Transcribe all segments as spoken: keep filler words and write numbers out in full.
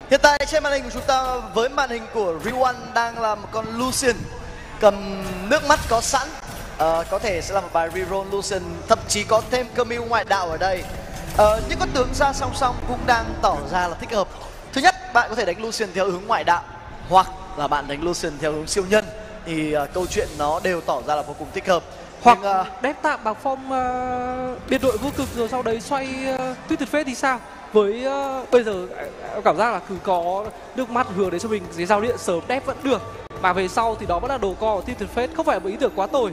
Hiện tại trên màn hình của chúng ta với màn hình của Reone đang là một con Lucian cầm nước mắt có sẵn. Ờ, có thể sẽ là một bài reroll Lucian, thậm chí có thêm Camille ngoại đạo ở đây. Ờ, những con tướng ra song song cũng đang tỏ ra là thích hợp. Thứ nhất, bạn có thể đánh Lucian theo hướng ngoại đạo, hoặc là bạn đánh Lucian theo hướng siêu nhân. Thì uh, câu chuyện nó đều tỏ ra là vô cùng thích hợp. Hoặc Nhưng, uh, đép tạm bằng form uh, biệt đội vô cực rồi sau đấy xoay uh, Twisted Fate thì sao? Với uh, bây giờ em cảm giác là cứ có nước mắt hướng đến cho mình cái giao điện sớm đép vẫn được. Mà về sau thì đó vẫn là đồ co của Twisted Fate, không phải một ý tưởng quá tồi.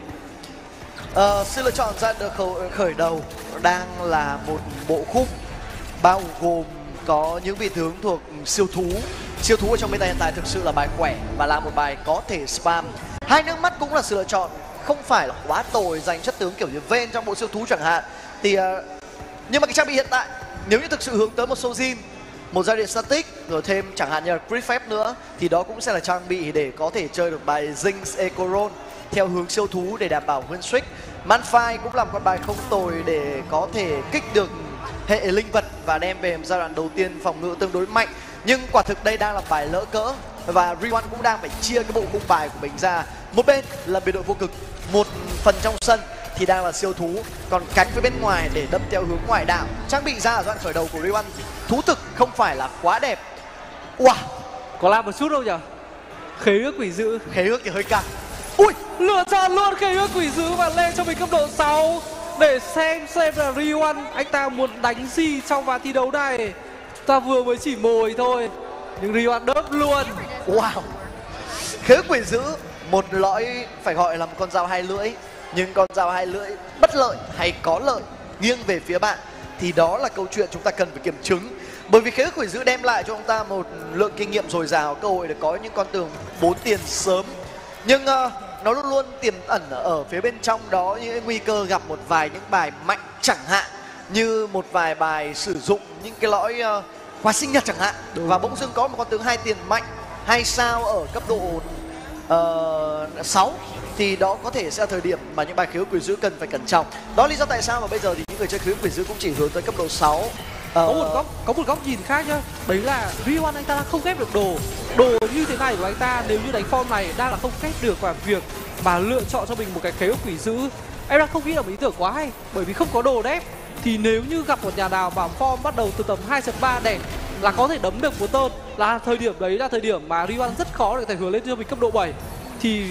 Uh, sự lựa chọn ra được khởi đầu đang là một bộ khúc bao gồm có những vị tướng thuộc siêu thú. Siêu thú ở trong meta hiện tại thực sự là bài khỏe và là một bài có thể spam. Hai nước mắt cũng là sự lựa chọn không phải là quá tồi dành chất tướng kiểu như Vayne trong bộ siêu thú chẳng hạn. Thì uh, nhưng mà cái trang bị hiện tại nếu như thực sự hướng tới một Sojin, một giai điện static rồi thêm chẳng hạn như là Prefab nữa, thì đó cũng sẽ là trang bị để có thể chơi được bài Jinx Ecoron theo hướng siêu thú để đảm bảo win streak. Malphite cũng là một con bài không tồi để có thể kích được hệ linh vật và đem về giai đoạn đầu tiên phòng ngự tương đối mạnh. Nhưng quả thực đây đang là bài lỡ cỡ và Reone cũng đang phải chia cái bộ khung bài của mình ra. Một bên là biệt đội vô cực, một phần trong sân thì đang là siêu thú, còn cánh phía bên ngoài để đâm theo hướng ngoại đạo. Trang bị ra ở đoạn khởi đầu của Reone thú thực không phải là quá đẹp. Wow, có làm một chút đâu nhỉ? Khế ước quỷ dữ. Khế ước thì hơi căng. Ui, lựa chọn luôn khế ước quỷ dữ và lên cho mình cấp độ sáu để xem xem là Reone anh ta muốn đánh gì trong ván thi đấu này. Ta vừa mới chỉ mồi thôi nhưng Reone đớp luôn. Wow, khế ước quỷ dữ, một lõi phải gọi là một con dao hai lưỡi. Nhưng con dao hai lưỡi bất lợi hay có lợi nghiêng về phía bạn thì đó là câu chuyện chúng ta cần phải kiểm chứng. Bởi vì khế ước quỷ dữ đem lại cho ông ta một lượng kinh nghiệm dồi dào, cơ hội để có những con tường bốn tiền sớm. Nhưng uh, nó luôn luôn tiềm ẩn ở phía bên trong đó những nguy cơ gặp một vài những bài mạnh, chẳng hạn như một vài bài sử dụng những cái lõi uh, quà sinh nhật chẳng hạn. Đúng. Và bỗng dưng có một con tướng hai tiền mạnh, hai sao ở cấp độ uh, sáu thì đó có thể sẽ là thời điểm mà những bài khế ước quỷ dữ cần phải cẩn trọng. Đó là lý do tại sao mà bây giờ thì những người chơi khế ước quỷ dữ cũng chỉ hướng tới cấp độ sáu. Có một góc có một góc nhìn khác nhá. Đấy là Reone anh ta đang không ghép được đồ. Đồ như thế này của anh ta nếu như đánh form này đang là không ghép được, và việc mà lựa chọn cho mình một cái khế ước quỷ dữ em đang không nghĩ là một ý tưởng quá hay. Bởi vì không có đồ đép thì nếu như gặp một nhà nào mà form bắt đầu từ tầm hai chấm ba đẹp là có thể đấm được một tơn, là thời điểm đấy là thời điểm mà Reone rất khó để có thể hướng lên cho mình cấp độ bảy. Thì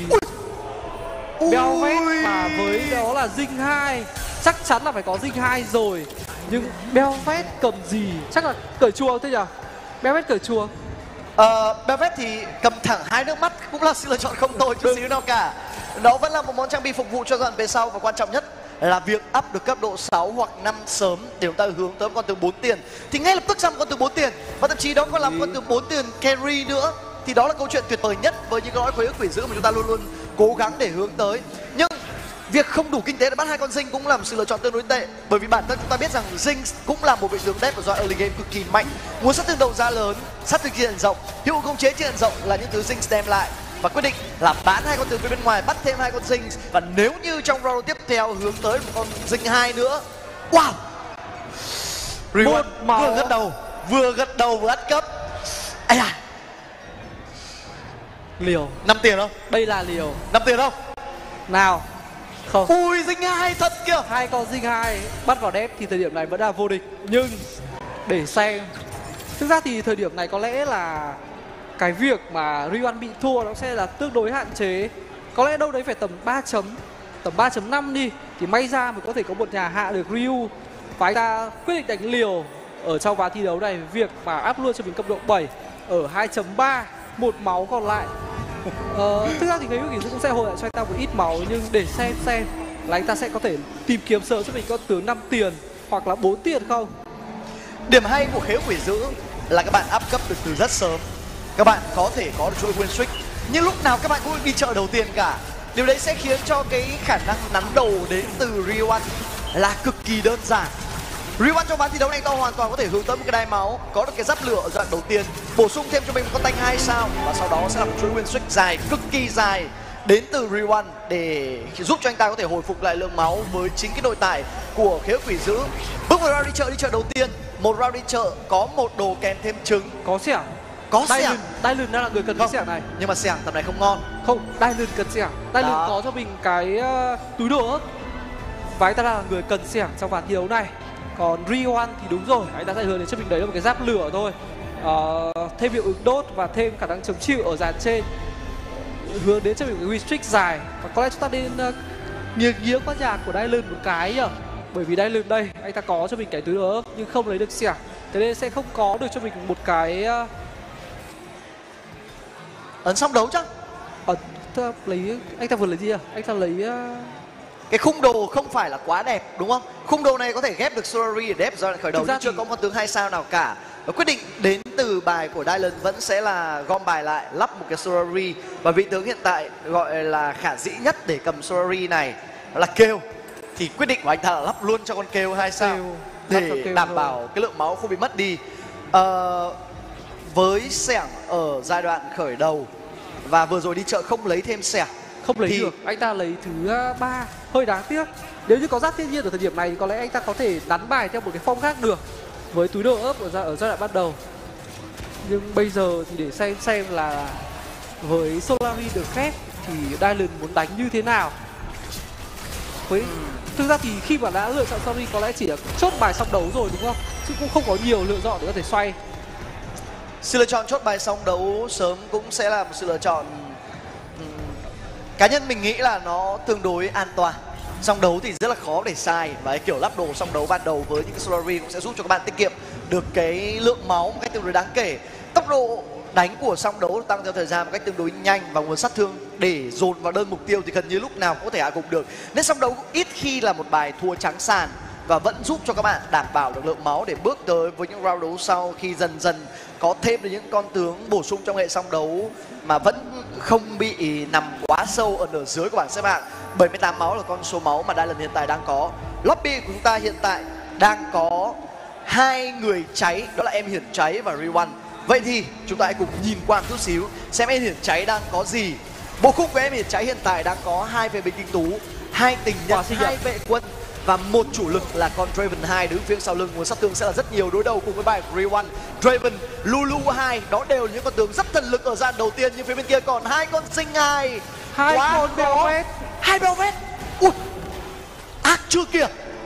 Belvet mà với đó là Jing hai chắc chắn là phải có Jing hai rồi. Nhưng Belvet cầm gì? Chắc là cởi chùa thôi nhỉ? Belvet cởi chùa. Ờ, Belvet thì cầm thẳng hai nước mắt cũng là sự lựa chọn không tồi chút xíu nào cả. Đó vẫn là một món trang bị phục vụ cho đoạn về sau, và quan trọng nhất là việc up được cấp độ sáu hoặc năm sớm để chúng ta hướng tới một con tướng bốn tiền. Thì ngay lập tức ra một con tướng bốn tiền, và thậm chí đó còn là một con tướng bốn tiền carry nữa. Thì đó là câu chuyện tuyệt vời nhất với những lõi khế ước quỷ dữ mà chúng ta luôn luôn cố gắng để hướng tới. Nhưng việc không đủ kinh tế để bắt hai con Jinx cũng là một sự lựa chọn tương đối tệ. Bởi vì bản thân chúng ta biết rằng Jinx cũng là một vị tướng đép ở giai early game cực kỳ mạnh. Muốn sát thương đầu ra lớn, sát thương diện rộng, hiệu ứng khống chế diện rộng là những thứ Jinx đem lại. Và quyết định là bán hai con tướng phía bên ngoài, bắt thêm hai con Jinx. Và nếu như trong round tiếp theo hướng tới một con Jinx hai nữa, wow, Reone vừa gật đầu, vừa gật đầu vừa ăn cấp. Ây à, liều năm tiền không? Đây là liều năm tiền không? Nào. Không. Ui, Jinx hai thật kìa. Hai con Jinx hai bắt vào đép thì thời điểm này vẫn là vô địch. Nhưng để xem, thực ra thì thời điểm này có lẽ là cái việc mà Reone bị thua nó sẽ là tương đối hạn chế. Có lẽ đâu đấy phải tầm ba chấm, tầm ba chấm năm đi thì may ra mới có thể có một nhà hạ được Ryu. Và anh ta quyết định đánh liều ở trong ván thi đấu này. Việc mà up luôn cho mình cấp độ bảy ở hai chấm ba, một máu còn lại. Ờ, thực ra thì cái quỷ dữ cũng sẽ hồi lại cho anh ta một ít máu, nhưng để xem xem là anh ta sẽ có thể tìm kiếm sớm cho mình con tướng năm tiền hoặc là bốn tiền không. Điểm hay của khế ước quỷ dữ là các bạn up cấp được từ rất sớm. Các bạn có thể có được chuỗi win streak, nhưng lúc nào các bạn cũng đi chợ đầu tiền cả. Điều đấy sẽ khiến cho cái khả năng nắn đầu đến từ Reone là cực kỳ đơn giản. Reone trong ván thi đấu này to hoàn toàn có thể hướng tới một cái đai máu, có được cái giáp lửa ở đoạn đầu tiên, bổ sung thêm cho mình một con tanh hai sao, và sau đó sẽ là một chuỗi win streak dài, cực kỳ dài đến từ Reone để giúp cho anh ta có thể hồi phục lại lượng máu với chính cái nội tại của khế ước quỷ dữ. Bước vào round đi chợ đi chợ đầu tiên, một round đi chợ có một đồ kèm thêm trứng, Có xẻng. có xẻng. Dylan, Dylan đang là người cần cái Không, xẻng này. nhưng mà xẻng tầm này không ngon. Không, Dylan cần xẻng. Dylan Đó. có cho mình cái uh, túi đồ ớt. Và anh ta đang là người cần xẻng trong ván thi đấu này. Còn Riwan thì đúng rồi, anh ta sẽ hướng đến cho mình đấy là một cái giáp lửa thôi. uh, Thêm hiệu ứng đốt và thêm khả năng chống chịu ở dàn trên, hướng đến cho mình một cái restrict dài. Và có lẽ chúng ta nên uh, nghiêng nghiêng qua nhạc của Dylan một cái nhở. Bởi vì Dylan đây, anh ta có cho mình cái túi đồ ớt nhưng không lấy được xẻng, thế nên sẽ không có được cho mình một cái uh, Ấn xong đấu chắc. Ờ, ta lấy, anh ta vừa lấy gì à? Anh ta lấy uh... Cái khung đồ không phải là quá đẹp đúng không? Khung đồ này có thể ghép được Solari để đép ra khởi đầu nhưng chưa thì... có con tướng hai sao nào cả. Và quyết định đến từ bài của Dylan vẫn sẽ là gom bài lại, lắp một cái Solari. Và vị tướng hiện tại gọi là khả dĩ nhất để cầm Solari này là Kale. Thì quyết định của anh ta là lắp luôn cho con Kale hai sao Kale. để đảm bảo cái lượng máu không bị mất đi. Ờ, với xẻng ở giai đoạn khởi đầu và vừa rồi đi chợ không lấy thêm xẻng, Không lấy thì... được, anh ta lấy thứ uh, ba. Hơi đáng tiếc. Nếu như có giáp thiên nhiên ở thời điểm này thì có lẽ anh ta có thể đánh bài theo một cái form khác được với túi đồ ấp ở, ở giai đoạn ban đầu. Nhưng bây giờ thì để xem xem là với Solari được phép thì Dylan muốn đánh như thế nào. Với thực ra thì khi mà đã lựa chọn Solari có lẽ chỉ là chốt bài xong đấu rồi đúng không? Chứ cũng không có nhiều lựa chọn để có thể xoay. Sự lựa chọn chốt bài xong đấu sớm cũng sẽ là một sự lựa chọn um, cá nhân mình nghĩ là nó tương đối an toàn. Xong đấu thì rất là khó để sai, và cái kiểu lắp đồ xong đấu ban đầu với những cái Solari cũng sẽ giúp cho các bạn tiết kiệm được cái lượng máu một cách tương đối đáng kể. Tốc độ đánh của song đấu tăng theo thời gian một cách tương đối nhanh, và nguồn sát thương để dồn vào đơn mục tiêu thì gần như lúc nào cũng có thể hạ gục được. Nên song đấu ít khi là một bài thua trắng sàn, và vẫn giúp cho các bạn đảm bảo được lượng máu để bước tới với những round đấu sau, khi dần dần có thêm được những con tướng bổ sung trong hệ song đấu mà vẫn không bị nằm quá sâu ở nửa dưới của bảng xếp hạng. bảy mươi tám máu là con số máu mà Dylan hiện tại đang có. Lobby của chúng ta hiện tại đang có hai người cháy, đó là Em Hiển Cháy và Riwan. Vậy thì chúng ta hãy cùng nhìn qua một chút xíu xem Em Hiển Cháy đang có gì. Bộ khúc của Em Hiển Cháy hiện tại đang có hai vệ binh tinh tú, hai tình nhân, hai vệ quân và một chủ lực là con Draven hai đứng phía sau lưng. Nguồn sát thương sẽ là rất nhiều đối đầu cùng với bài của Riwan. Draven, Lulu hai, đó đều là những con tướng rất thần lực ở gian đầu tiên, nhưng phía bên kia còn hai con sinh hai, hai quá con Belvet, hai Belvet. Ui, ác chưa kìa.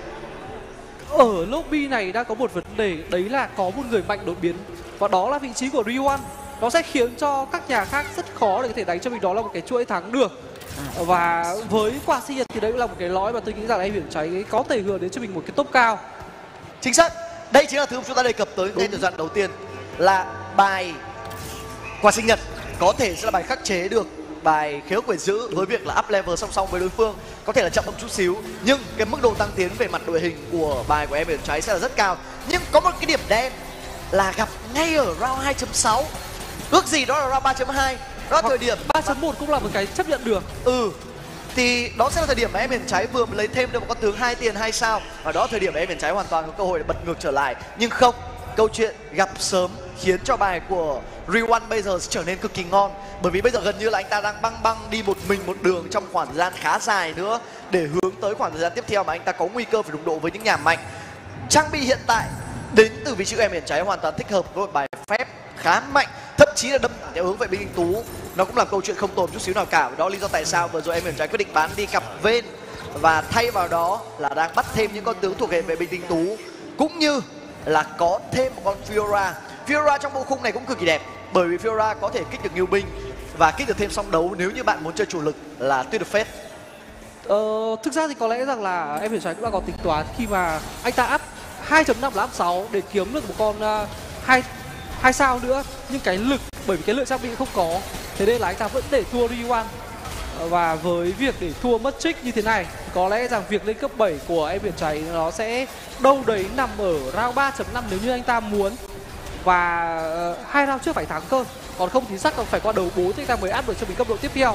Ở lobby này đang có một vấn đề, đấy là có một người mạnh đột biến, và đó là vị trí của Riwan. Nó sẽ khiến cho các nhà khác rất khó để có thể đánh cho mình đó là một cái chuỗi thắng được. Và với quà sinh nhật thì đấy cũng là một cái lõi mà tôi nghĩ rằng là Em Hiển Cháy có thể hướng đến cho mình một cái top cao. Chính xác, đây chính là thứ chúng ta đề cập tới ngay từ đoạn đầu tiên, là bài quà sinh nhật có thể sẽ là bài khắc chế được bài khế ước quỷ dữ với việc là up level song song với đối phương, có thể là chậm một chút xíu, nhưng cái mức độ tăng tiến về mặt đội hình của bài của Em Hiển Cháy sẽ là rất cao. Nhưng có một cái điểm đen là gặp ngay ở round hai chấm sáu, ước gì đó là round ba chấm hai, đó là thời điểm ba chấm một cũng là một cái chấp nhận được. Ừ, thì đó sẽ là thời điểm mà Em Hiển Cháy vừa mới lấy thêm được một con tướng hai tiền hai sao, và đó là thời điểm mà Em Hiển Cháy hoàn toàn có cơ hội để bật ngược trở lại. Nhưng không, câu chuyện gặp sớm khiến cho bài của Riwan bây giờ sẽ trở nên cực kỳ ngon, bởi vì bây giờ gần như là anh ta đang băng băng đi một mình một đường trong khoảng thời gian khá dài nữa để hướng tới khoảng thời gian tiếp theo mà anh ta có nguy cơ phải đụng độ với những nhà mạnh. Trang bị hiện tại đến từ vị trí Em Hiển Cháy hoàn toàn thích hợp với một bài phép khá mạnh, thậm chí là đâm theo hướng vệ binh tinh tú. Nó cũng là câu chuyện không tồn chút xíu nào cả, và đó lý do tại sao vừa rồi Em Hiển Cháy quyết định bán đi cặp Vayne và thay vào đó là đang bắt thêm những con tướng thuộc hệ vệ binh tinh tú, cũng như là có thêm một con Fiora. Fiora trong bộ khung này cũng cực kỳ đẹp, bởi vì Fiora có thể kích được nhiều binh và kích được thêm song đấu nếu như bạn muốn chơi chủ lực là tuyệt được phết. Ờ, thực ra thì có lẽ rằng là Em Hiển Cháy cũng đã có tính toán khi mà anh ta up hai chấm năm là up sáu để kiếm được một con uh, hai hai sao nữa, nhưng cái lực bởi vì cái lượng trang bị không có, thế nên là anh ta vẫn để thua Riwan. Và với việc để thua mất trích như thế này, có lẽ rằng việc lên cấp bảy của Em Hiển Cháy nó sẽ đâu đấy nằm ở round ba chấm năm nếu như anh ta muốn, và uh, hai round trước phải thắng cơ, còn không thì chắc còn phải qua đầu bốn thì anh ta mới áp được cho mình cấp độ tiếp theo.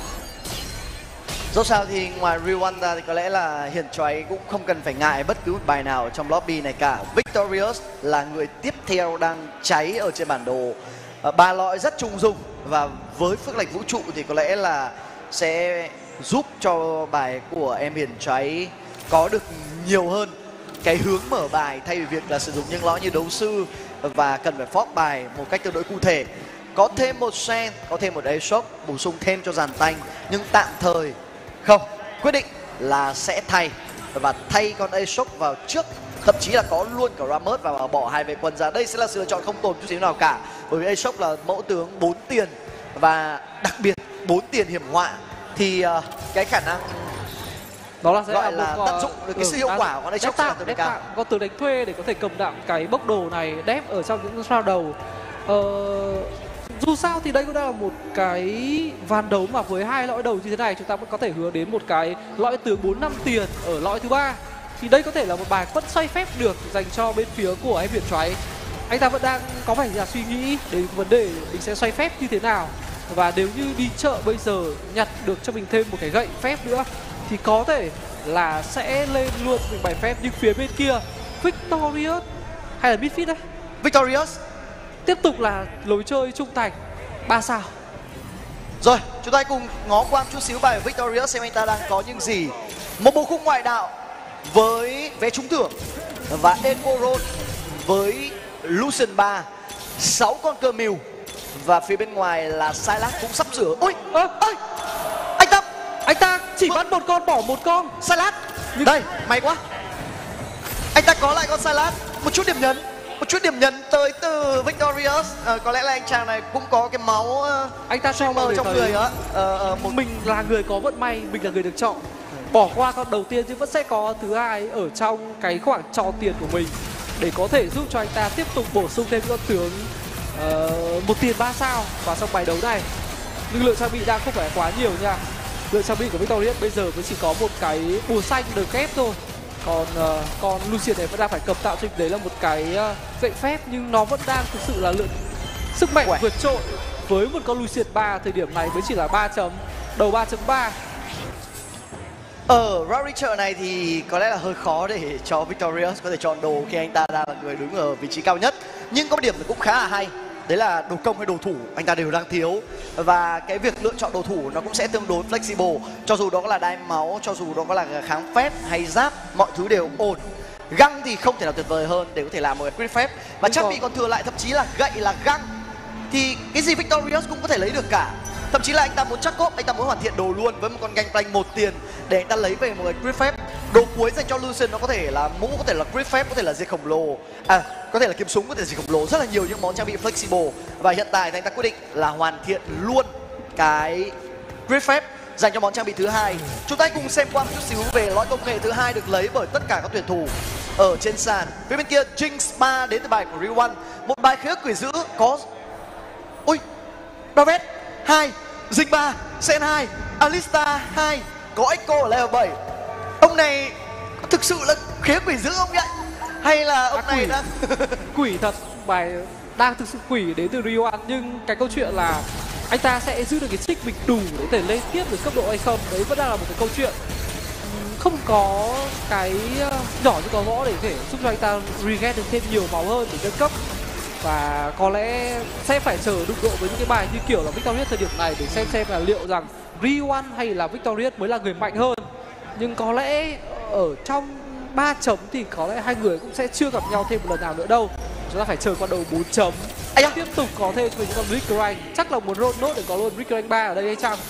Dẫu sao thì ngoài Riwan ra thì có lẽ là Hiển Cháy cũng không cần phải ngại bất cứ một bài nào trong lobby này cả. Victorious là người tiếp theo đang cháy ở trên bản đồ. Ba lõi rất trung dung, và với Phước Lạch Vũ Trụ thì có lẽ là sẽ giúp cho bài của Em Hiển Cháy có được nhiều hơn. cái hướng mở bài thay vì việc là sử dụng những lõi như đấu sư và cần phải fork bài một cách tương đối cụ thể. Có thêm một sen, có thêm một A-Shock bổ sung thêm cho dàn tanh, nhưng tạm thời không, quyết định là sẽ thay và thay con A-Shock vào trước, thậm chí là có luôn cả Rammus và bỏ hai vệ quân ra. Đây sẽ là sự lựa chọn không tồi chút xíu nào cả, bởi vì A-Shock là mẫu tướng bốn tiền và đặc biệt bốn tiền hiểm họa thì uh, cái khả năng đó là sẽ gọi là, là một, tận dụng được cái ừ, sự hiệu quả của con A-Shock sẽ là tương đối cao. Có từ đánh thuê để có thể cầm đạm cái bốc đồ này đép ở trong những round đầu. Ờ, dù sao thì đây cũng đã là một cái ván đấu mà với hai lõi đầu như thế này chúng ta vẫn có thể hướng đến một cái lõi tướng bốn năm tiền ở lõi thứ ba. Thì đây có thể là một bài vẫn xoay phép được dành cho bên phía của em Huyền Choáy. Anh ta vẫn đang có vẻ là suy nghĩ đến vấn đề mình sẽ xoay phép như thế nào. Và nếu như đi chợ bây giờ nhặt được cho mình thêm một cái gậy phép nữa thì có thể là sẽ lên luôn những bài phép. Nhưng phía bên kia Victorious hay là Misfit đấy, Victorious tiếp tục là lối chơi trung thành ba sao. Rồi, chúng ta hãy cùng ngó qua một chút xíu bài của Victorious xem anh ta đang có những gì. Một bộ khung ngoại đạo với vé trúng thưởng và Envoron với Lucian ba, sáu con cơ mưu và phía bên ngoài là Sylas cũng sắp sửa. Ôi, ơi, ơi, anh ta, anh ta chỉ bắn một con bỏ một con. Sylas, nhưng... đây, may quá. Anh ta có lại con Sylas, một chút điểm nhấn. Một chút điểm nhấn tới từ Victorious. À, có lẽ là anh chàng này cũng có cái máu uh, anh ta cho mọi người trong thấy người á. Uh, uh, một... mình là người có vận may, mình là người được chọn. Bỏ qua con đầu tiên chứ vẫn sẽ có thứ hai ở trong cái khoảng trò tiền của mình để có thể giúp cho anh ta tiếp tục bổ sung thêm con tướng uh, một tiền ba sao vào trong bài đấu này. Nhưng lượng trang bị đang không phải quá nhiều nha. Lượng trang bị của Victorious bây giờ mới chỉ có một cái bùa xanh được ghép thôi. Còn uh, con Lucian này vẫn đang phải cầm tạo cho mình đấy là một cái uh, gậy phép, nhưng nó vẫn đang thực sự là lượng sức mạnh Uầy. vượt trội với một con Lucian ba thời điểm này mới chỉ là ba chấm đầu ba chấm ba. Ở round chợ này thì có lẽ là hơi khó để cho Victorious có thể chọn đồ khi anh ta đang là người đứng ở vị trí cao nhất. Nhưng có một điểm cũng khá là hay, đấy là đồ công hay đồ thủ anh ta đều đang thiếu. Và cái việc lựa chọn đồ thủ nó cũng sẽ tương đối flexible. Cho dù đó có là đai máu, cho dù đó có là kháng phép hay giáp, mọi thứ đều ổn. Găng thì không thể nào tuyệt vời hơn để có thể làm một cái crit phép. Và trang bị còn thừa lại thậm chí là gậy là găng. Thì cái gì Victorious cũng có thể lấy được cả. Thậm chí là anh ta muốn chắc cốp, anh ta muốn hoàn thiện đồ luôn với một con gangplank một tiền để anh ta lấy về một cái crit phép. Đồ cuối dành cho Lucian nó có thể là mũ, có thể là crit phép, có thể là diệt khổng lồ, à có thể là kiếm súng, có thể là diệt khổng lồ, rất là nhiều những món trang bị flexible. Và hiện tại thì anh ta quyết định là hoàn thiện luôn cái crit phép dành cho món trang bị thứ hai. Chúng ta cùng xem qua một chút xíu về lõi công nghệ thứ hai được lấy bởi tất cả các tuyển thủ ở trên sàn. Phía bên kia Jinx ba đến từ bài của Real One, một bài khế ước quỷ dữ có ui Davet hai, Jing ba, Sen hai, Alistar hai, có Echo ở level bảy. Ông này có thực sự là khế quỷ dữ không vậy? Hay là ông à, này quỷ. đang Quỷ thật, bài đang thực sự quỷ đến từ Rio One. Nhưng cái câu chuyện là anh ta sẽ giữ được cái trích mình đủ để có thể lên tiếp được cấp độ hay không, đấy vẫn đang là một cái câu chuyện. Không có cái nhỏ như có võ để có thể giúp cho anh ta reget được thêm nhiều máu hơn để nâng cấp. Và có lẽ sẽ phải chờ đụng độ với những cái bài như kiểu là Victorious thời điểm này để xem xem là liệu rằng Rio One hay là Victorious mới là người mạnh hơn. Nhưng có lẽ ở trong ba chấm thì có lẽ hai người cũng sẽ chưa gặp nhau thêm một lần nào nữa đâu. Chúng ta phải chờ qua đầu bốn chấm. Anh tiếp tục có thêm với những con Rick Rank. Chắc là muốn roll nốt để có luôn Rick Rank ba ở đây hay chăng?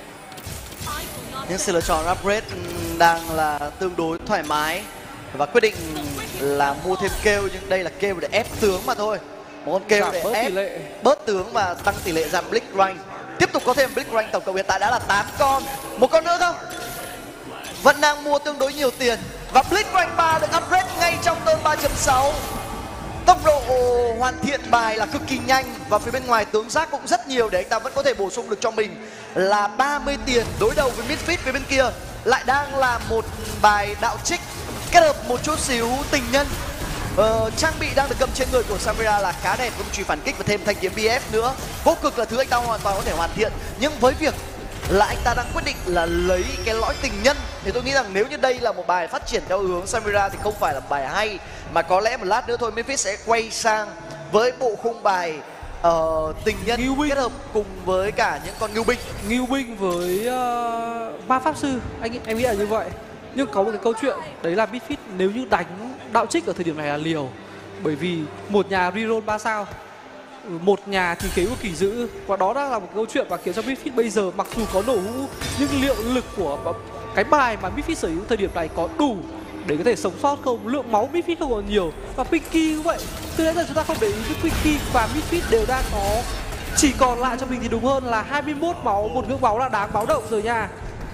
những sự lựa chọn upgrade đang là tương đối thoải mái và quyết định là mua thêm kêu, nhưng đây là kêu để ép tướng mà thôi. Một con kêu để ép bớt tướng và tăng tỷ lệ giảm Blink Rank. Tiếp tục có thêm Blink Rank, tổng cộng hiện tại đã là tám con. Một con nữa không? Vẫn đang mua tương đối nhiều tiền. Và Blink Rank ba được upgrade ngay trong turn ba chấm sáu. Tốc độ hoàn thiện bài là cực kỳ nhanh. Và phía bên ngoài tướng giác cũng rất nhiều để anh ta vẫn có thể bổ sung được cho mình là ba mươi tiền. Đối đầu với Misfit phía bên kia lại đang là một bài đạo trích kết hợp một chút xíu tình nhân. Ờ, trang bị đang được cầm trên người của Samira là khá đẹp, với một chùy phản kích và thêm thanh kiếm bê ép nữa. Vô cực là thứ anh ta hoàn toàn có thể hoàn thiện. Nhưng với việc là anh ta đang quyết định là lấy cái lõi tình nhân thì tôi nghĩ rằng nếu như đây là một bài phát triển theo hướng Samira thì không phải là bài hay, mà có lẽ một lát nữa thôi Memphis sẽ quay sang với bộ khung bài uh, tình nhân kết hợp cùng với cả những con ngưu binh. Ngưu binh với uh, ma pháp sư, anh em nghĩ là như vậy. Nhưng có một cái câu chuyện đấy là Misfit nếu như đánh đạo trích ở thời điểm này là liều. Bởi vì một nhà reroll ba sao, một nhà thì kế của kỳ dữ, và đó đã là một câu chuyện mà khiến cho Misfit bây giờ mặc dù có nổ hũ nhưng liệu lực của cái bài mà Misfit sở hữu thời điểm này có đủ để có thể sống sót không? Lượng máu Misfit không còn nhiều, và Pinky cũng vậy. Từ nãy giờ chúng ta không để ý nhưng Pinky và Misfit đều đang có, chỉ còn lại cho mình thì đúng hơn là hai mươi mốt máu, một ngưỡng máu là đáng báo động rồi nha.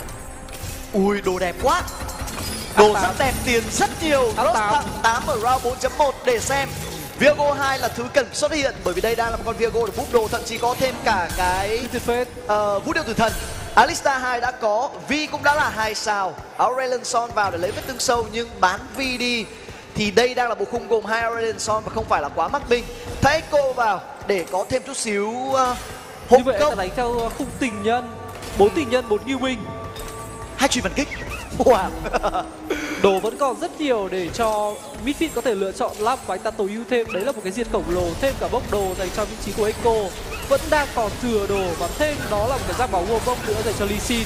Ui, đồ đẹp quá, đồ rất đẹp, tiền rất nhiều. Cross tặng tám ở round bốn chấm một để xem. Viego hai là thứ cần xuất hiện bởi vì đây đang là một con Viego được búp đồ, thậm chí có thêm cả cái uh, vũ điệu tử thần. Alistar hai đã có, Vi cũng đã là hai sao. Aurelion Sol vào để lấy vết thương sâu nhưng bán Vi đi. Thì đây đang là bộ khung gồm hai Aurelion Sol và không phải là quá mắc binh. Thấy Echo vào để có thêm chút xíu uh, hộ như vậy công. là đánh theo khung tình nhân, bốn tình nhân, bốn nghiêu binh, hai truy phản kích. Wow. đồ vẫn còn rất nhiều để cho Misfit có thể lựa chọn lắp, và anh ta tối ưu thêm đấy là một cái diệt khổng lồ, thêm cả bốc đồ dành cho vị trí của Echo, vẫn đang còn thừa đồ, và thêm đó là một cái giáp máu vô bốc nữa dành cho Lee Sin.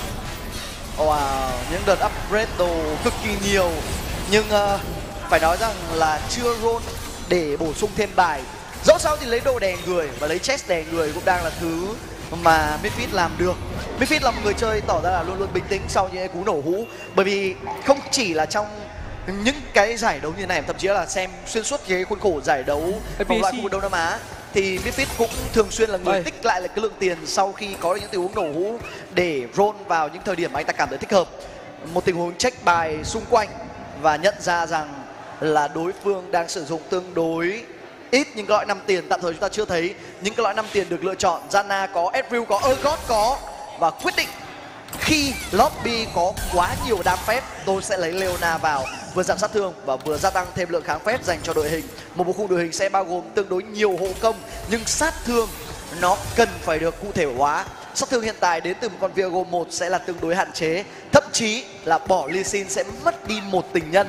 Wow, những đợt upgrade đồ cực kỳ nhiều, nhưng uh, phải nói rằng là chưa roll để bổ sung thêm bài. Dẫu sao thì lấy đồ đè người và lấy chest đè người cũng đang là thứ mà Misfit làm được. Misfit là một người chơi tỏ ra là luôn luôn bình tĩnh sau những cú nổ hũ, bởi vì không chỉ là trong những cái giải đấu như này, thậm chí là xem xuyên suốt cái khuôn khổ giải đấu vòng loại khu vực Đông Nam Á thì Misfit cũng thường xuyên là người Đây. tích lại là cái lượng tiền sau khi có được những tình huống nổ hũ để roll vào những thời điểm mà anh ta cảm thấy thích hợp. Một tình huống check bài xung quanh và nhận ra rằng là đối phương đang sử dụng tương đối ít những cái loại năm tiền. Tạm thời chúng ta chưa thấy những cái loại năm tiền được lựa chọn. Zana có, Ezreal có, Urgot có, và quyết định khi lobby có quá nhiều đam phép tôi sẽ lấy Leona vào, vừa giảm sát thương và vừa gia tăng thêm lượng kháng phép dành cho đội hình. Một bộ khung đội hình sẽ bao gồm tương đối nhiều hộ công nhưng sát thương nó cần phải được cụ thể hóa. Sát thương hiện tại đến từ một con Viego một sẽ là tương đối hạn chế, thậm chí là bỏ Lee Sin sẽ mất đi một tình nhân.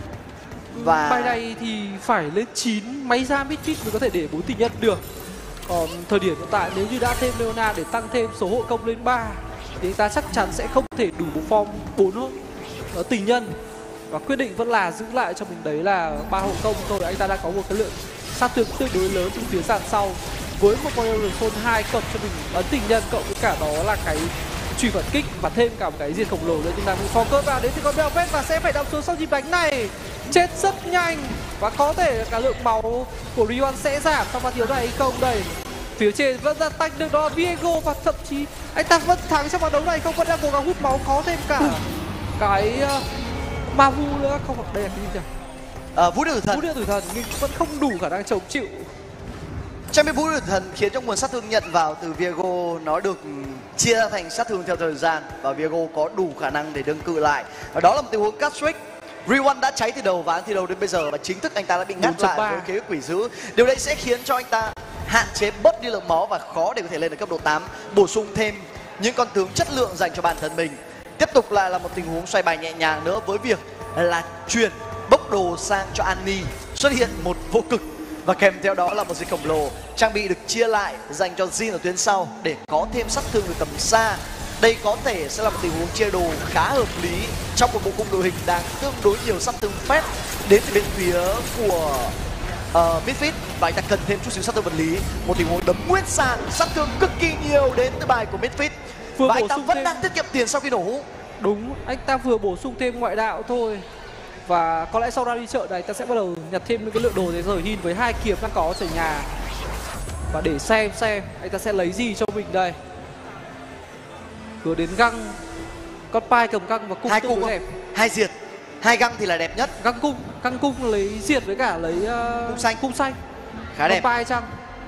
Và bài này thì phải lên chín máy ra Misfit mới có thể để bốn tình nhân được. Còn thời điểm hiện tại nếu như đã thêm Leona để tăng thêm số hộ công lên ba thì anh ta chắc chắn sẽ không thể đủ bộ form bốn tình nhân, và quyết định vẫn là giữ lại cho mình đấy là ba hộ công thôi. Anh ta đang có một cái lượng sát thương tương đối lớn từ phía dàn sau với một con Aurelion hai cộng cho mình ấn tình nhân, cộng với cả đó là cái truy phản kích và thêm cả một cái diệt khổng lồ nữa. Nhưng đang bị phò cơ vào đến từ con Velvet và sẽ phải đập xuống sau nhịp đánh này, chết rất nhanh và có thể cả lượng máu của Rion sẽ giảm trong ván thiếu này hay không. Đây phía trên vẫn đang tách được đó Viego, và thậm chí anh ta vẫn thắng trong ván đấu này không, vẫn đang cố gắng hút máu, có thêm cả cái uh, ma vu nữa không. Đây là cái gì nhỉ? À, vũ điệu tử thần. Vũ điệu tử thần nhưng vẫn không đủ khả năng chống chịu. Trong cái vũ điệu tử thần khiến cho nguồn sát thương nhận vào từ Viego nó được chia ra thành sát thương theo thời gian, và Viego có đủ khả năng để đương cự lại. Và đó là một tình huống Castrick. Reone đã cháy từ đầu ván thi đấu đến bây giờ và chính thức anh ta đã bị ngắt lại với kế quỷ dữ. Điều đấy sẽ khiến cho anh ta hạn chế bớt đi lượng máu và khó để có thể lên được cấp độ tám, bổ sung thêm những con tướng chất lượng dành cho bản thân mình. Tiếp tục lại là một tình huống xoay bài nhẹ nhàng nữa với việc là chuyển bốc đồ sang cho Annie, xuất hiện một vô cực và kèm theo đó là một dịch khổng lồ. Trang bị được chia lại dành cho Jhin ở tuyến sau để có thêm sát thương từ tầm xa. Đây có thể sẽ là một tình huống chia đồ khá hợp lý trong một bộ khung đội hình đang tương đối nhiều sát thương phép đến từ bên phía của uh, Misfit, và anh ta cần thêm chút xíu sát thương vật lý. Một tình huống đấm nguyên sàn, sát thương cực kỳ nhiều đến từ bài của Misfit, và anh ta vẫn thêm... đang tiết kiệm tiền sau khi nổ hũ. Đúng, anh ta vừa bổ sung thêm ngoại đạo thôi, và có lẽ sau ra đi chợ này ta sẽ bắt đầu nhặt thêm những cái lượng đồ để rời hin với hai kiếm đang có ở nhà, và để xem xem anh ta sẽ lấy gì cho mình đây. Vừa đến găng, con pai cầm găng và cung hai tương cung đối đẹp. Hai diệt, hai găng thì là đẹp nhất. Găng cung, găng cung lấy diệt với cả lấy uh, cung xanh, cung xanh khá đẹp. Con pai chăng?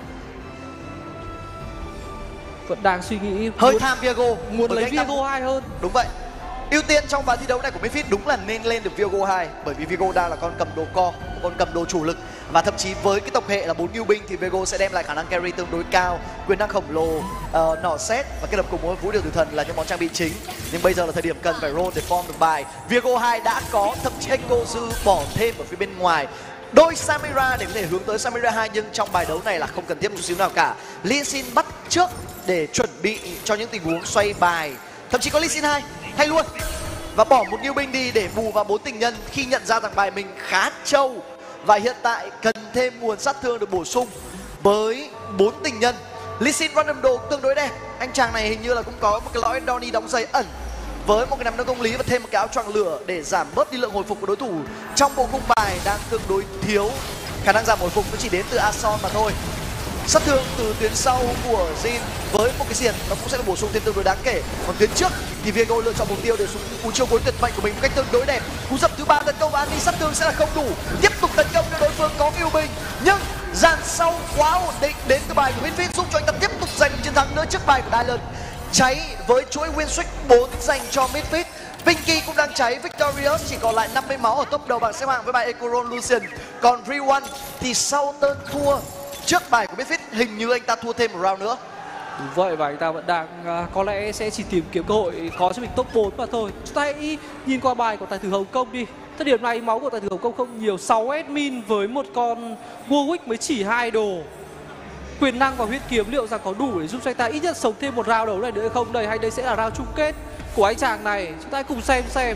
Vẫn đang suy nghĩ hơi muốn, tham Viego, muốn lấy Viego hai hơn. Đúng vậy. Ưu tiên trong ván thi đấu này của Misfit đúng là nên lên được Viego hai, bởi vì Viego đang là con cầm đồ co, con cầm đồ chủ lực, và thậm chí với cái tộc hệ là bốn ngưu binh thì Viego sẽ đem lại khả năng carry tương đối cao, quyền năng khổng lồ, uh, nỏ xét và kết hợp cùng với vũ điệu tử thần là những món trang bị chính. Nhưng bây giờ là thời điểm cần phải roll để form được bài. Viego hai đã có, thậm chí Echo Dư bỏ thêm ở phía bên ngoài đôi Samira để có thể hướng tới Samira hai, nhưng trong bài đấu này là không cần thiết một chút xíu nào cả. Lee Sin bắt trước để chuẩn bị cho những tình huống xoay bài, thậm chí có Lee Sin hai hay luôn. và bỏ một nghiêu binh đi để bù vào bốn tình nhân khi nhận ra rằng bài mình khá trâu và hiện tại cần thêm nguồn sát thương được bổ sung với bốn tình nhân. Lee Sin random đồ tương đối đẹp. Anh chàng này hình như là cũng có một cái lõi Donnie đóng giày ẩn với một cái nắm đấm công lý và thêm một cái áo choàng lửa để giảm bớt đi lượng hồi phục của đối thủ trong bộ khung bài đang tương đối thiếu. Khả năng giảm hồi phục nó chỉ đến từ Ason mà thôi. Sát thương từ tuyến sau của Jin với một cái xiềng nó cũng sẽ được bổ sung thêm tương đối đáng kể. Còn tuyến trước thì Viego lựa chọn mục tiêu để dùng cú chiêu cuối tuyệt mạnh của mình một cách tương đối đẹp. Cú dập thứ ba tấn công và Annie sát thương sẽ là không đủ. Tiếp tục tấn công cho đối phương có yêu binh, nhưng dàn sau quá ổn định đến từ bài của Misfit giúp cho anh ta tiếp tục giành chiến thắng nữa trước bài của Dylan. Cháy với chuỗi win streak bốn dành cho Misfit. Pinky cũng đang cháy, Victorious chỉ còn lại năm mươi máu ở top đầu bảng xếp hạng với bài Ecoron Lucian. Còn Free One thì sau turn thua trước bài của Misfit hình như anh ta thua thêm một round nữa. Đúng vậy, và anh ta vẫn đang uh, có lẽ sẽ chỉ tìm kiếm cơ hội có cho mình top bốn mà thôi. Chúng ta hãy nhìn qua bài của tài tử Hồng Kông đi. Thời điểm này máu của tài tử Hồng Kông không nhiều, sáu admin với một con Warwick mới chỉ hai đồ. Quyền năng và huyết kiếm liệu rằng có đủ để giúp cho anh ta ít nhất sống thêm một round đấu này nữa hay không đây, hay đây sẽ là round chung kết của anh chàng này. Chúng ta hãy cùng xem xem.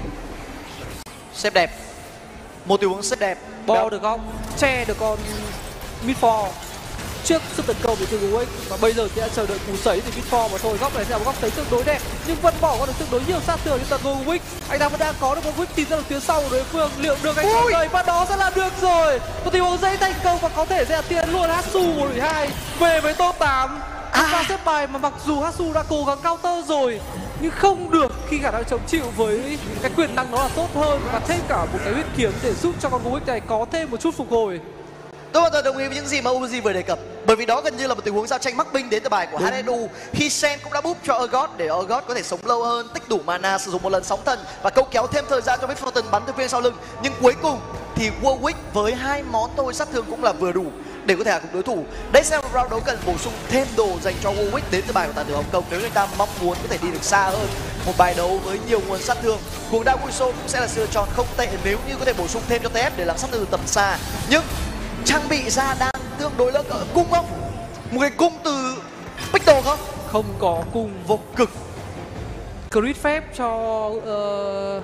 Xếp đẹp, một tình huống xếp đẹp. Bo được không? Che được con Midfor trước sức tấn công của từ Warwick, và bây giờ thì đã chờ đợi cú sấy từ Midfor mà thôi. Góc này sẽ là một góc sấy tương đối đẹp nhưng vẫn bỏ qua được tương đối nhiều sát thương đến tận Warwick. Anh ta vẫn đang có được Warwick tìm ra được phía sau của đối phương, liệu được anh không đây, và đó sẽ là được rồi. Một tình huống dễ thành công và có thể sẽ là tiền luôn. Hatsu một đối hai về với top tám. Anh ta xếp bài mà mặc dù Hatsu đã cố gắng counter rồi nhưng không được khi khả năng chống chịu với cái quyền năng nó là tốt hơn, và thêm cả một cái huyết kiếm để giúp cho con Warwick này có thêm một chút phục hồi. Tôi hoàn toàn đồng ý với những gì mà Uzi vừa đề cập, bởi vì đó gần như là một tình huống giao tranh mắc binh đến từ bài của hát ét u. Khi Shen cũng đã búp cho Urgot để Urgot có thể sống lâu hơn, tích đủ mana, sử dụng một lần sóng thần và câu kéo thêm thời gian cho Mick Fulton bắn từ phía sau lưng. Nhưng cuối cùng thì Warwick với hai món tôi sát thương cũng là vừa đủ để có thể hạ gục đối thủ. Đây sẽ là một round đấu cần bổ sung thêm đồ dành cho Warwick đến từ bài của tài tử Hồng Kông nếu anh ta mong muốn có thể đi được xa hơn. Một bài đấu với nhiều nguồn sát thương, cuồng đao Wuso cũng sẽ là sự lựa chọn không tệ nếu như có thể bổ sung thêm cho tê ép để làm sát thương từ tầm xa. Nhưng trang bị ra đang tương đối lỡ cỡ. Cung không? Một cái cung từ Picto không? Không có cung. Vô cực. Crit phép cho uh,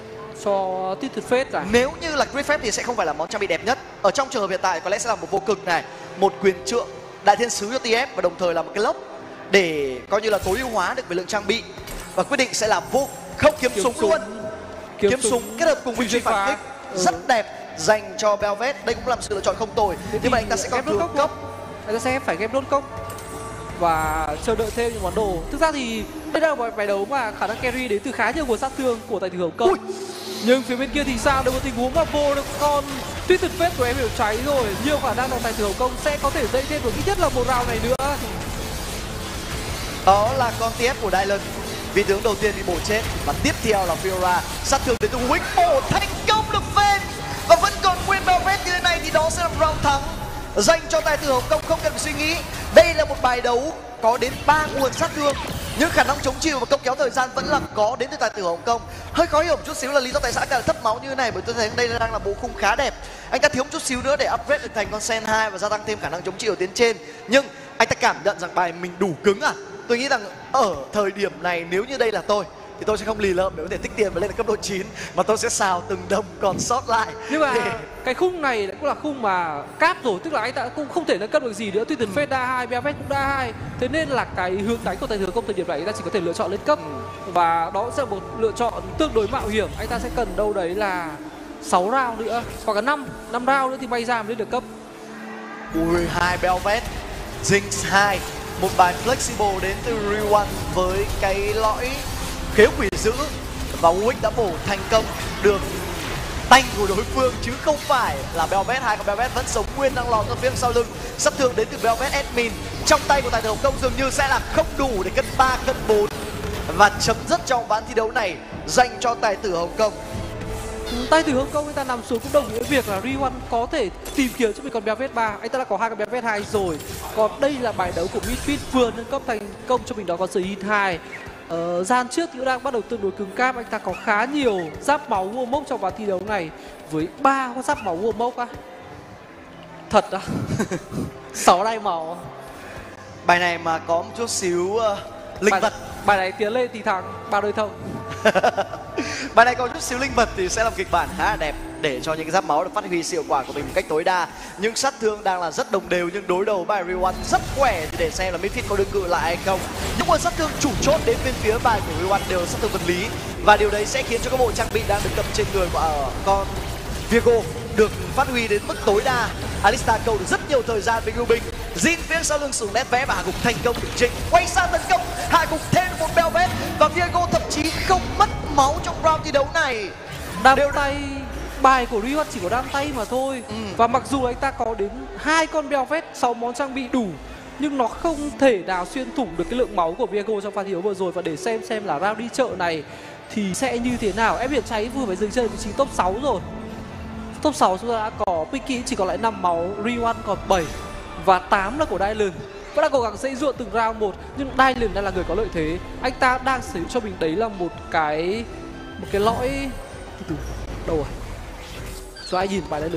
cho Twisted Fate à? Nếu như là crit phép thì sẽ không phải là món trang bị đẹp nhất. Ở trong trường hợp hiện tại có lẽ sẽ là một vô cực này, một quyền trượng đại thiên sứ cho tê ép và đồng thời là một cái lốc để coi như là tối ưu hóa được về lượng trang bị. Và quyết định sẽ là vô không kiếm, kiếm súng, súng luôn. Kiếm, kiếm súng, súng kết hợp cùng binh truy phản kích ừ. rất đẹp dành cho Velvet. Đây cũng là một sự lựa chọn không tồi. Thế nhưng mà anh ta sẽ còn thừa cốc. Anh ta sẽ phải ghép đốt cốc và chờ đợi thêm những món đồ. Thực ra thì đây là một bài đấu mà khả năng carry đến từ khá nhiều nguồn sát thương của tài tử Hồng Kông. Ui. Nhưng phía bên kia thì sao? Đây một tình huống mà vô được con Twisted Fate của em hiểu cháy rồi. Nhiều khả năng là tài tử Hồng Kông sẽ có thể dây thêm được ít nhất là một round này nữa. Đó là con tê ép của Dylan. Vị tướng đầu tiên bị bổ chết và tiếp theo là Fiora. Sát thương đến từ Warwick bổ thành công được phên và vẫn còn nguyên Velvet như thế này thì đó sẽ là round thắng dành cho tài tử Hồng Kông. Không cần phải suy nghĩ, đây là một bài đấu có đến ba nguồn sát thương nhưng khả năng chống chịu và công kéo thời gian vẫn là có đến từ tài tử Hồng Kông. Hơi khó hiểu một chút xíu là lý do tại sao cả thấp máu như thế này, bởi tôi thấy đây đang là bộ khung khá đẹp. Anh ta thiếu một chút xíu nữa để upgrade được thành con Sen hai và gia tăng thêm khả năng chống chịu ở tuyến trên, nhưng anh ta cảm nhận rằng bài mình đủ cứng à. Tôi nghĩ rằng ở thời điểm này nếu như đây là tôi thì tôi sẽ không lì lợm để có thể tích tiền và lên được cấp độ chín, mà tôi sẽ xào từng đồng còn sót lại. Nhưng mà để... cái khung này cũng là khung mà cáp rồi, tức là anh ta cũng không thể nâng cấp được gì nữa. Tuy Twisted Fate đa hai, Velvet cũng đa hai, thế nên là cái hướng đánh của tài tử Hồng Kông thời điểm này anh ta chỉ có thể lựa chọn lên cấp ừ. và đó sẽ là một lựa chọn tương đối mạo hiểm. Anh ta sẽ cần đâu đấy là sáu round nữa hoặc là năm năm round nữa thì may ra mới lên được cấp. Ui, hai Velvet, Jinx hai, một bài flexible đến từ Rewan với cái lõi khế quỷ dữ và Warwick đã bổ thành công được tanh của đối phương chứ không phải là Velvet. Hai con Velvet vẫn sống nguyên đang lọt ở phía sau lưng. Sát thương đến từ Velvet admin trong tay của tài tử Hồng Kông dường như sẽ là không đủ để cân ba cân bốn và chấm dứt trong ván thi đấu này dành cho tài tử Hồng Kông. Tài tử Hồng Kông anh ta nằm xuống cũng đồng nghĩa việc là Rewan có thể tìm kiếm cho mình con Velvet ba. Anh ta đã có hai con Velvet hai rồi. Còn đây là bài đấu của Misfit vừa nâng cấp thành công cho mình đó có sự hit hai. Ờ, gian trước cũng đang bắt đầu tương đối cứng cáp. Anh ta có khá nhiều giáp máu vua mốc trong ván thi đấu này với ba con giáp máu vua mốc á. Thật á. Sáu đai máu. Bài này mà có một chút xíu uh, linh bài, vật. Bài này tiến lên thì thắng ba đôi thông. Bài này có chút xíu linh vật thì sẽ làm kịch bản khá là đẹp để cho những cái giáp máu được phát huy sự hiệu quả của mình một cách tối đa. Nhưng sát thương đang là rất đồng đều, nhưng đối đầu bài Real One rất khỏe, thì để xem là Misfit có đương cự lại hay không. Những nguồn sát thương chủ chốt đến bên phía bài của Real One đều là sát thương vật lý, và điều đấy sẽ khiến cho các bộ trang bị đang được cầm trên người của uh, con Viego được phát huy đến mức tối đa. Alistar cầu được rất nhiều thời gian với Ngưu Binh. Jin phía sau lưng sừng nét vé và Hạ Gục thành công được trình quay sang tấn công. Hạ Gục thêm một bèo vết và Viego thậm chí không mất máu trong round thi đấu này. Đam Đều... tay bài của Real One chỉ có đam tay mà thôi. ừ. Và mặc dù anh ta có đến hai con bèo vết, sáu món trang bị đủ, nhưng nó không thể nào xuyên thủng được cái lượng máu của Viego trong pha thi đấu vừa rồi. Và để xem xem là round đi chợ này thì sẽ như thế nào. Ép Biển Cháy vừa phải dừng chân ở vị trí top sáu rồi. Top sáu chúng ta đã có Pinky chỉ còn lại năm máu, Real One còn bảy và tám là của Dylan. Vẫn đang cố gắng dãy dụa từng round một, nhưng Dylan đang là người có lợi thế. Anh ta đang sở hữu cho mình đấy là một cái một cái lõi từ từ đâu rồi? Cho ai nhìn bài Dylan.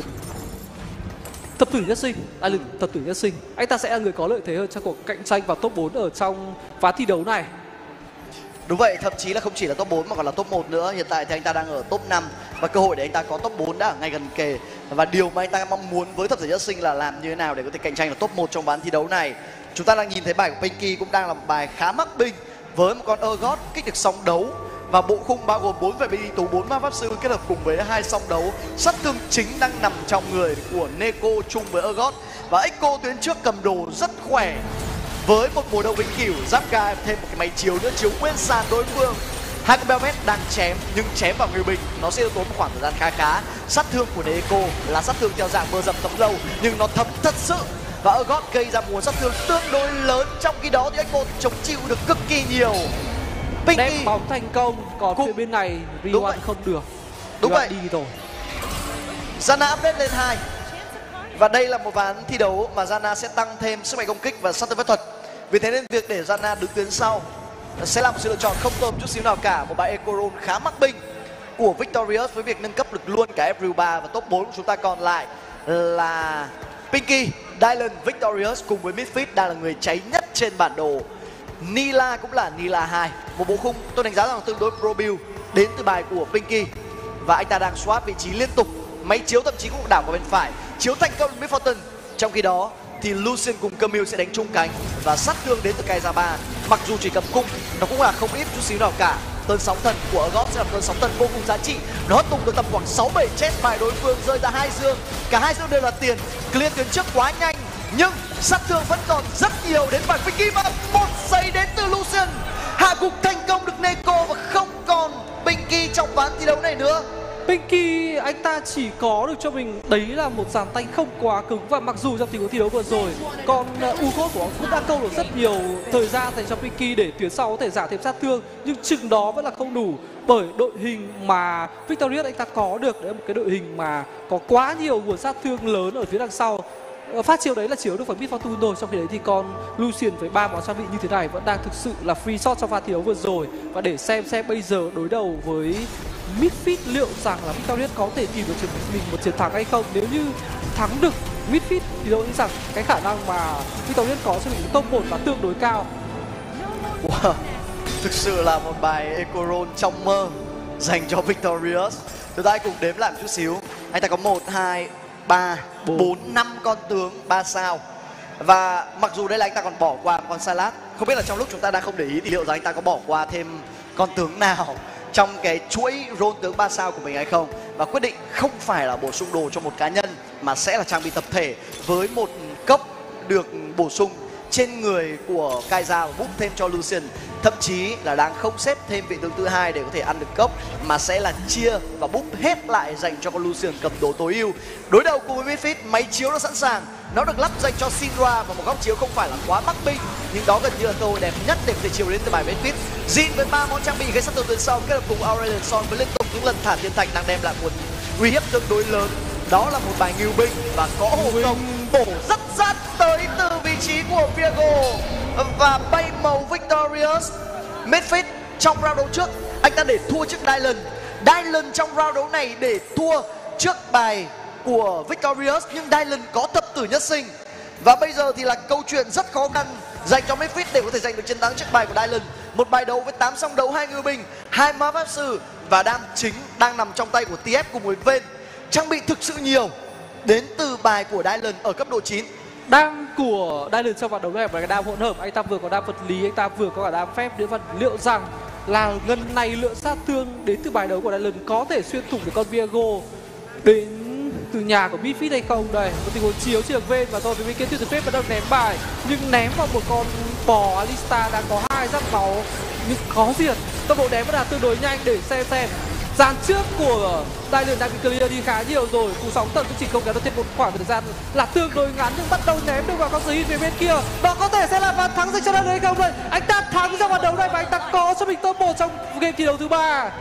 Thập tử nhất sinh, Dylan thập tử nhất sinh. Anh ta sẽ là người có lợi thế hơn trong cuộc cạnh tranh vào top bốn ở trong ván thi đấu này. Đúng vậy, thậm chí là không chỉ là top bốn mà còn là top một nữa. Hiện tại thì anh ta đang ở top năm và cơ hội để anh ta có top bốn đã ở ngay gần kề. Và điều mà anh ta mong muốn với thập tử nhất sinh là làm như thế nào để có thể cạnh tranh là top một trong ván thi đấu này. Chúng ta đang nhìn thấy bài của Pinky cũng đang là một bài khá mắc binh với một con Urgot kích được song đấu và bộ khung bao gồm bốn vệ binh tú, bốn ma pháp sư kết hợp cùng với hai song đấu. Sát thương chính đang nằm trong người của Neko chung với Urgot, và Echo tuyến trước cầm đồ rất khỏe với một mùa đầu vĩnh cửu, giáp gai thêm một cái máy chiếu nữa chiếu nguyên sàn đối phương. Hai con Belvet đang chém nhưng chém vào người bình nó sẽ tốn một khoảng thời gian khá khá. Sát thương của Neko là sát thương theo dạng mưa dầm thấm lâu nhưng nó thấm thật sự, và Urgot gây ra nguồn sát thương tương đối lớn. Trong khi đó thì Echo chống chịu được cực kỳ nhiều. Pinky đem bóng thành công, còn Cùng... phía bên này Real One không được. Đúng vậy, đi rồi. Zana update lên hai. Và đây là một ván thi đấu mà Zana sẽ tăng thêm sức mạnh công kích và sát thương phép thuật. Vì thế nên việc để Zana đứng tuyến sau sẽ là một sự lựa chọn không tồi chút xíu nào cả. Một bài Echo Roll khá mắc binh của Victorious với việc nâng cấp được luôn cả ép rờ ba, và top bốn của chúng ta còn lại là Pinky, Dylan, Victorious cùng với Misfit đang là người cháy nhất trên bản đồ. Nila cũng là Nila hai, một bộ khung tôi đánh giá rằng tương đối pro build đến từ bài của Pinky, và anh ta đang swap vị trí liên tục. Máy chiếu thậm chí cũng đảo vào bên phải, chiếu thành công với Fortin. Trong khi đó thì Lucian cùng Camille sẽ đánh chung cánh và sát thương đến từ Kaizaba. Mặc dù chỉ cầm cung, nó cũng là không ít chút xíu nào cả. Cơn sóng thần của Urgot sẽ là cơn sóng thần vô cùng giá trị. Nó tung được tầm khoảng sáu bảy chết bài đối phương rơi ra hai dương. Cả hai dương đều là tiền, clear tuyến trước quá nhanh, nhưng sát thương vẫn còn rất nhiều đến bài Pinky, và một giây đến từ Lucian hạ gục thành công được Neko và không còn Pinky trong ván thi đấu này nữa. Pinky anh ta chỉ có được cho mình đấy là một dàn tanh không quá cứng, và mặc dù trong tình huống thi đấu vừa rồi con uh, Urgot của ông cũng đã câu được rất nhiều thời gian dành cho Pinky để tuyến sau có thể giảm thêm sát thương, nhưng chừng đó vẫn là không đủ, bởi đội hình mà Victorious anh ta có được đấy là một cái đội hình mà có quá nhiều nguồn sát thương lớn ở phía đằng sau. Phát chiêu đấy là chiếu được phải Mid Fortune rồi, trong khi đấy thì con Lucian với ba món trang bị như thế này vẫn đang thực sự là free shot trong pha thi đấu vừa rồi. Và để xem xem bây giờ đối đầu với Misfit liệu rằng là Victorious có thể tìm được cho mình một chiến thắng hay không. Nếu như thắng được Misfit thì tôi nghĩ rằng cái khả năng mà Victorious có cho mình top một là tương đối cao. Wow, thực sự là một bài Echo Roll trong mơ dành cho Victorious. Chúng ta hãy cùng đếm lại một chút xíu. Anh ta có một, hai, ba, bốn, năm con tướng ba sao. Và mặc dù đây là anh ta còn bỏ qua con Sylas, không biết là trong lúc chúng ta đang không để ý thì liệu rằng anh ta có bỏ qua thêm con tướng nào trong cái chuỗi roll tướng ba sao của mình hay không, và quyết định không phải là bổ sung đồ cho một cá nhân mà sẽ là trang bị tập thể với một cốc được bổ sung trên người của Kai'Sa và búp thêm cho Lucian. Thậm chí là đang không xếp thêm vị tướng thứ hai để có thể ăn được cốc, mà sẽ là chia và búp hết lại dành cho con Lucian cầm đồ tối ưu. Đối đầu cùng với Misfit, máy chiếu đã sẵn sàng, nó được lắp dành cho Syndra và một góc chiếu không phải là quá mắc binh, nhưng đó gần như là cơ hội đẹp nhất để có thể chiếu đến từ bài Misfit. Jin với ba món trang bị gây sát thương tuyến sau kết hợp cùng Aurelion Son với liên tục những lần thả thiên thạch đang đem lại một uy hiếp tương đối lớn. Đó là một bài ngưu binh và có hộ công bổ rất sát tới từ vị trí của Viego và bay màu Victorious. Misfit trong round đấu trước anh ta để thua trước Dylan. Dylan trong round đấu này để thua trước bài của Victorious, nhưng Dylan có thập tử nhất sinh. Và bây giờ thì là câu chuyện rất khó khăn dành cho Misfit để có thể giành được chiến thắng trước bài của Dylan. Một bài đấu với tám song đấu, hai ngư binh, hai ma pháp sư và đam chính đang nằm trong tay của tê ép cùng với Vayne. Trang bị thực sự nhiều đến từ bài của Dylan ở cấp độ chín. Đam của Dylan trong ván đấu này là cái đam hỗn hợp, anh ta vừa có đam vật lý, anh ta vừa có cả đam phép nữa. Và liệu rằng là lần này lượng sát thương đến từ bài đấu của Dylan có thể xuyên thủng được con Viego đến từ nhà của Misfit hay không? Đây, một tình huống chiếu chỉ được Vayne và thôi, với bên kia tuyệt phép bắt đầu ném bài nhưng ném vào một con bò Alistar đang có hai giáp máu nhưng khó diệt. Tốc độ ném vẫn là tương đối nhanh để xem xem dàn trước của Dylan đang bị clear đi khá nhiều rồi. Cú sóng tận cũng chỉ không kéo được thêm một khoảng thời gian là tương đối ngắn nhưng bắt đầu ném được vào con Zin về bên kia. Đó có thể sẽ là bàn thắng dành cho Dylan hay không đây? Anh ta thắng trong trận đấu này và anh ta có cho mình top một trong game thi đấu thứ ba.